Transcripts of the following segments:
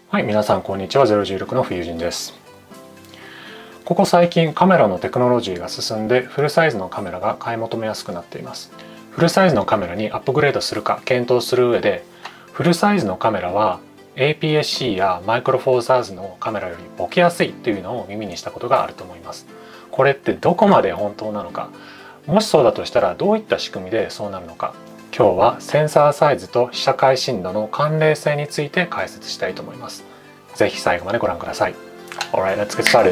はい、皆さんこんにちは。016の冬人です。ここ最近カメラのテクノロジーが進んでフルサイズのカメラが買い求めやすくなっています。フルサイズのカメラにアップグレードするか検討する上で、フルサイズのカメラは APS-C やマイクロフォーサーズのカメラよりボケやすいというのを耳にしたことがあると思います。これってどこまで本当なのか、もしそうだとしたらどういった仕組みでそうなるのか、今日はセンサーサイズと被写界深度の関連性について解説したいと思います。ぜひ最後までご覧ください。Alright, let's get started.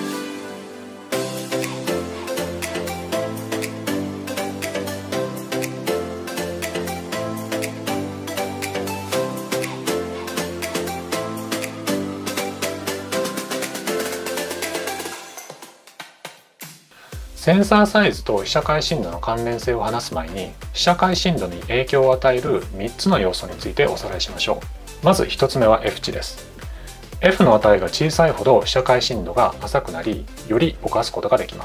センサーサイズと被写界深度の関連性を話す前に、被写界深度に影響を与える3つの要素についておさらいしましょう。まず1つ目は F 値です。F の値が小さいほど被写界深度が浅くなり、よりぼかすことができます。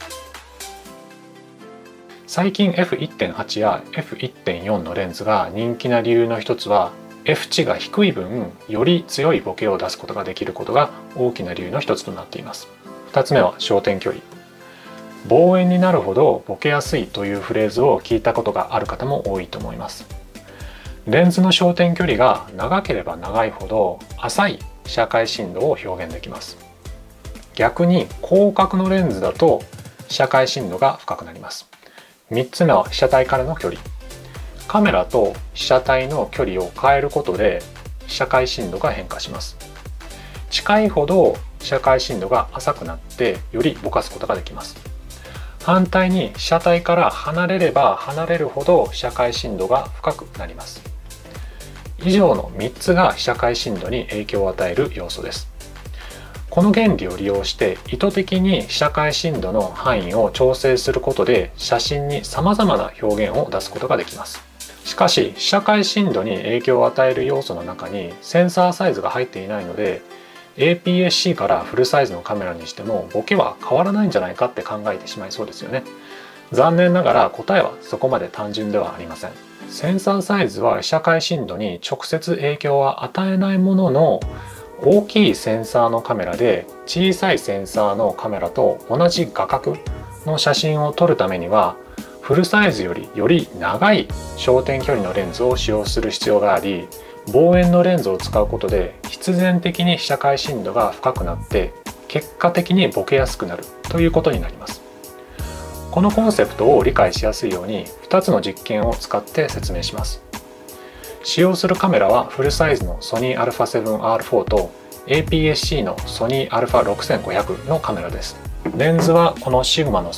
最近 F1.8 や F1.4 のレンズが人気な理由の一つは、F 値が低い分より強いボケを出すことができることが大きな理由の一つとなっています。2つ目は焦点距離。望遠になるほどボケやすいというフレーズを聞いたことがある方も多いと思います。レンズの焦点距離が長ければ長いほど浅い被写界深度を表現できます。逆に広角のレンズだと被写界深度が深くなります。3つ目は被写体からの距離。カメラと被写体の距離を変えることで被写界深度が変化します。近いほど被写界深度が浅くなってよりぼかすことができます。反対に被写体から離れれば離れるほど被写界深度が深くなります。以上の3つが被写界深度に影響を与える要素です。この原理を利用して意図的に被写界深度の範囲を調整することで写真に様々な表現を出すことができます。しかし被写界深度に影響を与える要素の中にセンサーサイズが入っていないので、APS-C からフルサイズのカメラにしてもボケは変わらないんじゃないかって考えてしまいそうですよね。残念ながら答えはそこまで単純ではありません。センサーサイズは被写界深度に直接影響は与えないものの、大きいセンサーのカメラで小さいセンサーのカメラと同じ画角の写真を撮るためには、フルサイズより長い焦点距離のレンズを使用する必要があり、望遠のレンズを使うことで必然的に被写界深度が深くなって結果的にボケやすくなるということになります。このコンセプトを理解しやすいように2つの実験を使って説明します。使用するカメラはフルサイズのソニー α7R4 と APS-C のソニー α6500 のカメラです。レンズはこのシグマの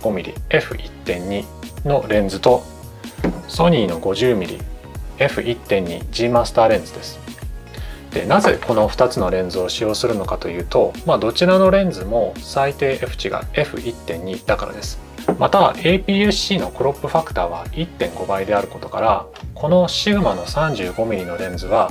35mm f1.2 のレンズとソニーの 50mm f1.2 G マスターレンズです。で、なぜこの2つのレンズを使用するのかというと、どちらのレンズも最低 F 値が f1.2 だからです。また APS-C のクロップファクターは 1.5 倍であることから、このシグマの 35mm のレンズは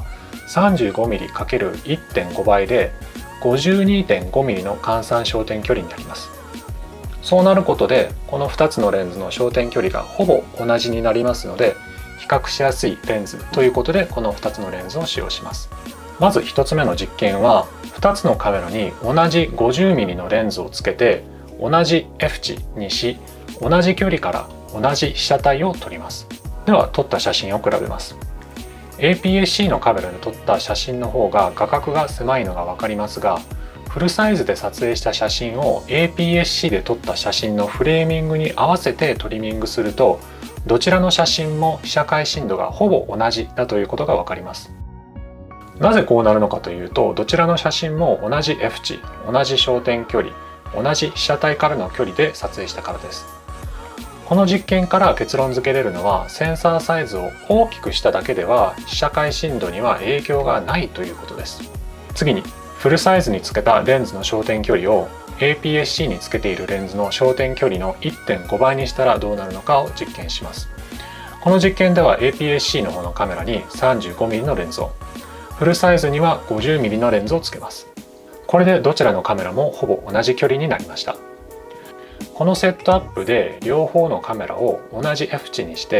35mm×1.5 倍で 52.5mm の換算焦点距離になります。そうなることでこの2つのレンズの焦点距離がほぼ同じになりますので、比較しやすいレンズということでこの2つのレンズを使用します。まず1つ目の実験は、2つのカメラに同じ 50mm のレンズをつけて同じ F 値にし、同じ距離から同じ被写体を撮ります。では撮った写真を比べます。 APS-C のカメラで撮った写真の方が画角が狭いのが分かりますが、フルサイズで撮影した写真を APS-C で撮った写真のフレーミングに合わせてトリミングすると、どちらの写真も被写界深度がほぼ同じだということが分かります。なぜこうなるのかというと、どちらの写真も同じ F 値、同じ焦点距離、同じ被写体からの距離で撮影したからです。この実験から結論付けれるのは、センサーサイズを大きくしただけでは被写界深度には影響がないということです。次に、フルサイズにつけたレンズの焦点距離を APS-C につけているレンズの焦点距離の 1.5 倍にしたらどうなるのかを実験します。この実験では APS-C の方のカメラに 35mm のレンズを、フルサイズには 50mm のレンズをつけます。これでどちらのカメラもほぼ同じ距離になりました。このセットアップで両方のカメラを同じ F 値にして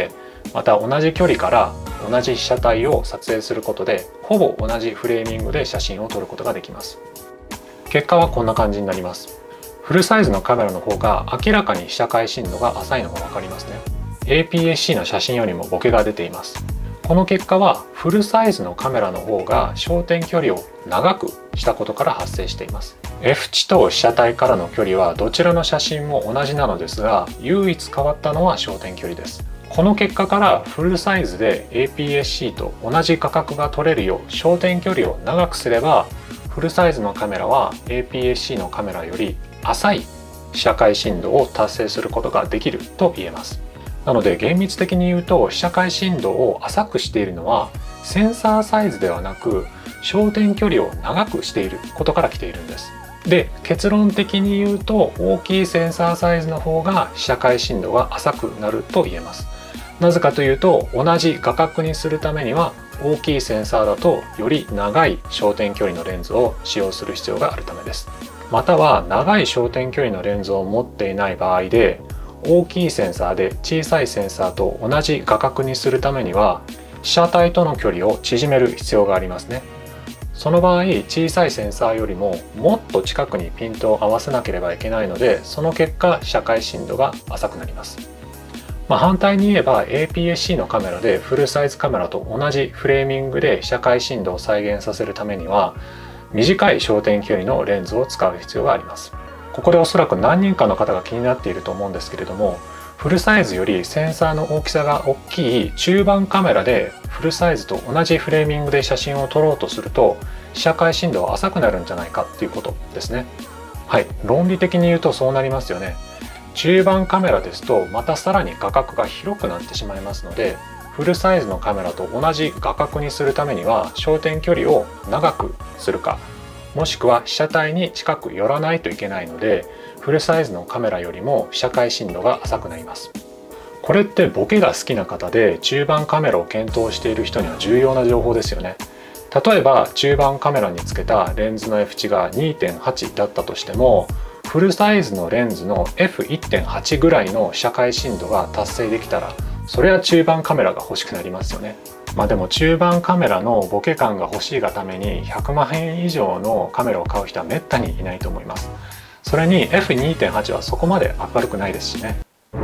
また同じ距離から同じ被写体を撮影することでほぼ同じフレーミングで写真を撮ることができます。結果はこんな感じになります。フルサイズのカメラの方が明らかに被写界深度が浅いのが分かりますね。APS-C の写真よりもボケが出ています。この結果はフルサイズのカメラの方が焦点距離を長くしたことから発生しています。F 値と被写体からの距離はどちらの写真も同じなのですが、唯一変わったのは焦点距離です。この結果からフルサイズで APS-C と同じ画角が撮れるよう焦点距離を長くすれば、フルサイズのカメラは APS-C のカメラより浅い被写界深度を達成することができると言えます。なので厳密的に言うと被写界深度を浅くしているのはセンサーサイズではなく焦点距離を長くしていることから来ているんです。で、結論的に言うと大きいセンサーサイズの方が被写界深度が浅くなると言えます。なぜかというと同じ画角にするためには大きいセンサーだとより長い焦点距離のレンズを使用する必要があるためです。または長い焦点距離のレンズを持っていない場合で大きいセンサーで小さいセンサーと同じ画角にするためには被写体との距離を縮める必要がありますね。その場合小さいセンサーよりももっと近くにピントを合わせなければいけないので、その結果被写界深度が浅くなります。反対に言えば APS-C のカメラでフルサイズカメラと同じフレーミングで被写界深度を再現させるためには短い焦点距離のレンズを使う必要があります。ここでおそらく何人かの方が気になっていると思うんですけれども、フルサイズよりセンサーの大きさが大きい中盤カメラでフルサイズと同じフレーミングで写真を撮ろうとすると被写界深度は浅くなるんじゃないかっていうことですね。はい、論理的に言うとそうなりますよね。中盤カメラですとまたさらに画角が広くなってしまいますので、フルサイズのカメラと同じ画角にするためには焦点距離を長くするか、もしくは被写体に近く寄らないといけないので、フルサイズのカメラよりも被写界深度が浅くなります。これってボケが好きな方で中盤カメラを検討している人には重要な情報ですよね。例えば中盤カメラにつけたレンズの F 値が 2.8 だったとしても、フルサイズのレンズの F1.8 ぐらいの被写界深度が達成できたら、それは中盤カメラが欲しくなりますよね。でも中盤カメラのボケ感が欲しいがために100万円以上のカメラを買う人はめったにいないと思います。それに F2.8 はそこまで明るくないですしね。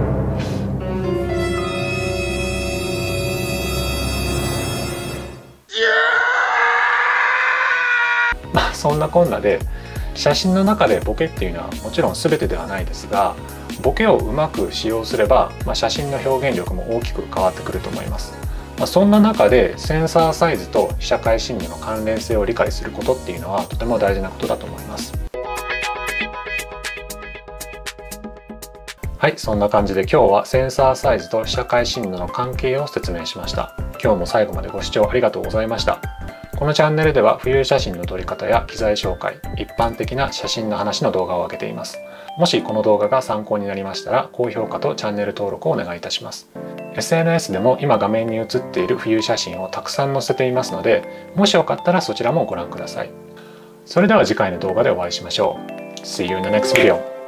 そんなこんなで写真の中でボケっていうのはもちろん全てではないですが、ボケをうまく使用すれば、写真の表現力も大きく変わってくると思います。そんな中でセンサーサイズと被写界深度の関連性を理解することっていうのはとても大事なことだと思います。はい、そんな感じで今日はセンサーサイズと被写界深度の関係を説明しました。今日も最後までご視聴ありがとうございました。このチャンネルでは浮遊写真の撮り方や機材紹介、一般的な写真の話の動画を上げています。もしこの動画が参考になりましたら高評価とチャンネル登録をお願いいたします。SNS でも今画面に映っている浮遊写真をたくさん載せていますので、もしよかったらそちらもご覧ください。それでは次回の動画でお会いしましょう。See you in the next video.